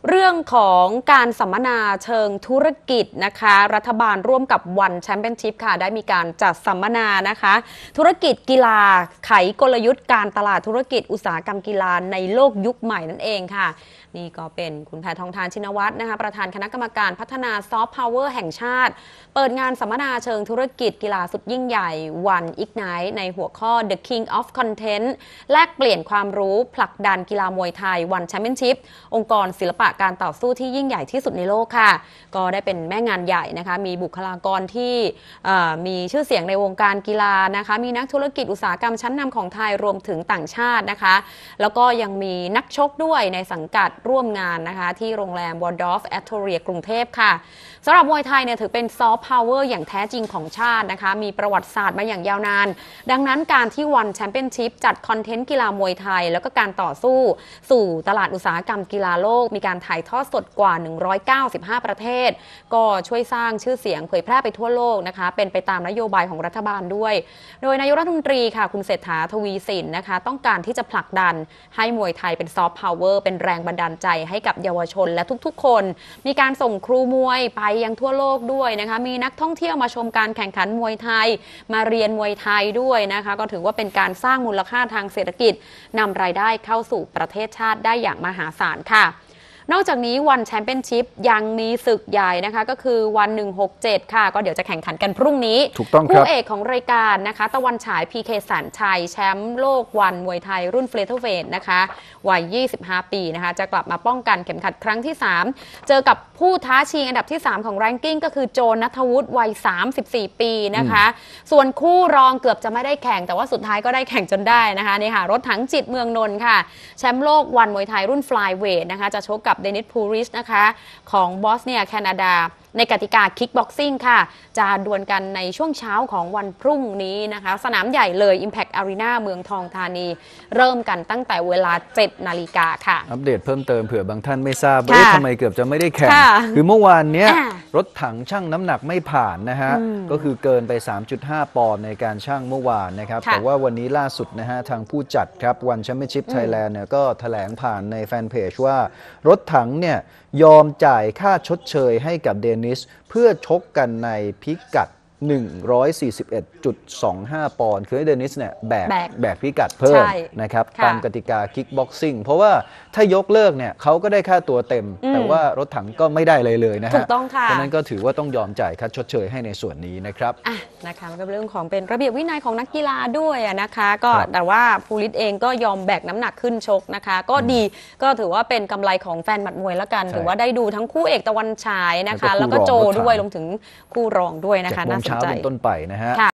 เรื่องของการสัมมนาเชิงธุรกิจนะคะรัฐบาลร่วมกับวันแชมเปี้ยนชิพค่ะได้มีการจัดสัมมนานะคะธุรกิจกีฬาไขกลยุทธ์การตลาดธุรกิจอุตสาหกรรมกีฬาในโลกยุคใหม่นั่นเองค่ะนี่ก็เป็นคุณแพทองธารชินวัตรนะคะประธานคณะกรรมการพัฒนาซอฟต์พาวเวอร์แห่งชาติเปิดงานสัมมนาเชิงธุรกิจกีฬาสุดยิ่งใหญ่ One Ignite ในหัวข้อ The King of Content แลกเปลี่ยนความรู้ผลักดันกีฬามวยไทย One Championship องค์กรศิลปะการต่อสู้ที่ยิ่งใหญ่ที่สุดในโลกค่ะก็ได้เป็นแม่งานใหญ่นะคะมีบุคลากรที่มีชื่อเสียงในวงการกีฬานะคะมีนักธุรกิจอุตสาหกรรมชั้นนำของไทยรวมถึงต่างชาตินะคะแล้วก็ยังมีนักชกด้วยในสังกัดร่วมงานนะคะที่โรงแรม Waldorf Astoria กรุงเทพค่ะสำหรับมวยไทยเนี่ยถือเป็นซอฟต์พาวเวอร์อย่างแท้จริงของชาตินะคะมีประวัติศาสตร์มาอย่างยาวนานดังนั้นการที่วันแชมเปี้ยนชิพจัดคอนเทนต์กีฬามวยไทยแล้วก็การต่อสู้สู่ตลาดอุตสาหกรรมกีฬาโลกมีการถ่ายทอดสดกว่า195ประเทศก็ช่วยสร้างชื่อเสียงเผยแพร่ไปทั่วโลกนะคะเป็นไปตามนโยบายของรัฐบาลด้วยโดยนายกรัฐมนตรีค่ะคุณเศรษฐาทวีสินนะคะต้องการที่จะผลักดันให้มวยไทยเป็นซอฟต์พาวเวอร์เป็นแรงบันดาลใจให้กับเยาวชนและทุกๆคนมีการส่งครูมวยไปยังทั่วโลกด้วยนะคะมีนักท่องเที่ยวมาชมการแข่งขันมวยไทยมาเรียนมวยไทยด้วยนะคะก็ถือว่าเป็นการสร้างมูลค่าทางเศรษฐกิจนำรายได้เข้าสู่ประเทศชาติได้อย่างมหาศาลค่ะนอกจากนี้วันแชมเปี้ยนชิพยังมีศึกใหญ่นะคะก็คือวัน167ค่ะก็เดี๋ยวจะแข่งขันกันพรุ่งนี้ถูกต้องครับคู่เอกของรายการนะคะตะวันฉาย PK แสนชัยแชมป์โลกวันมวยไทยรุ่นเฟเธอร์เวทนะคะวัย25ปีนะคะจะกลับมาป้องกันเข็มขัดครั้งที่3เจอกับผู้ท้าชิงอันดับที่3ของแรงกิ้งก็คือโจณัฐวุฒิวัย34ปีนะคะส่วนคู่รองเกือบจะไม่ได้แข่งแต่ว่าสุดท้ายก็ได้แข่งจนได้นะคะนี่ค่ะรถถังจิตเมืองนนท์ค่ะแชมป์โลกวันมวยไทยรุ่นฟลายเวทนะคะจะชกกับเดนิสพูริชนะคะของบอสเนียแคนาดาในกติกาคิกบ็อกซิ่งค่ะจะดวลกันในช่วงเช้าของวันพรุ่งนี้นะคะสนามใหญ่เลย Impact Arena เมืองทองธานีเริ่มกันตั้งแต่เวลา 7 นาฬิกาค่ะอัปเดตเพิ่มเติมเผื่อบางท่านไม่ทราบว่าทำไมเกือบจะไม่ได้แข่งคือเมื่อวานนี้รถถังชั่งน้ำหนักไม่ผ่านนะฮะก็คือเกินไป 3.5 ปอนด์ในการชั่งเมื่อวานนะครับแต่ว่าวันนี้ล่าสุดนะฮะทางผู้จัดครับวันแชมเปี้ยนชิพไทยแลนด์เนี่ยก็แถลงผ่านในแฟนเพจว่ารถถังเนี่ยยอมจ่ายค่าชดเชยให้กับเดนิสเพื่อชกกันในพิกัด 141.25 ปอนด์คือให้เดนิสเนี่ยแบกพิกัดเพิ่มนะครับตามกติกาคิกบ็อกซิ่งเพราะว่าถ้ายกเลิกเนี่ยเขาก็ได้ค่าตัวเต็มแต่ว่ารถถังก็ไม่ได้เลยนะฮะถูกต้องค่ะดังนั้นก็ถือว่าต้องยอมจ่ายค่าชดเชยให้ในส่วนนี้นะครับนะคะมันก็เป็นเรื่องของเป็นระเบียบวินัยของนักกีฬาด้วยนะคะก็แต่ว่าภูริศเองก็ยอมแบกน้ำหนักขึ้นชกนะคะก็ดีก็ถือว่าเป็นกำไรของแฟนหมัดมวยแล้วกันถือว่าได้ดูทั้งคู่เอกตะวันฉายนะคะแล้วก็โจด้วยรวมถึงคู่รองด้วยนะคะน่าสนใจเป็นต้นไปนะฮะ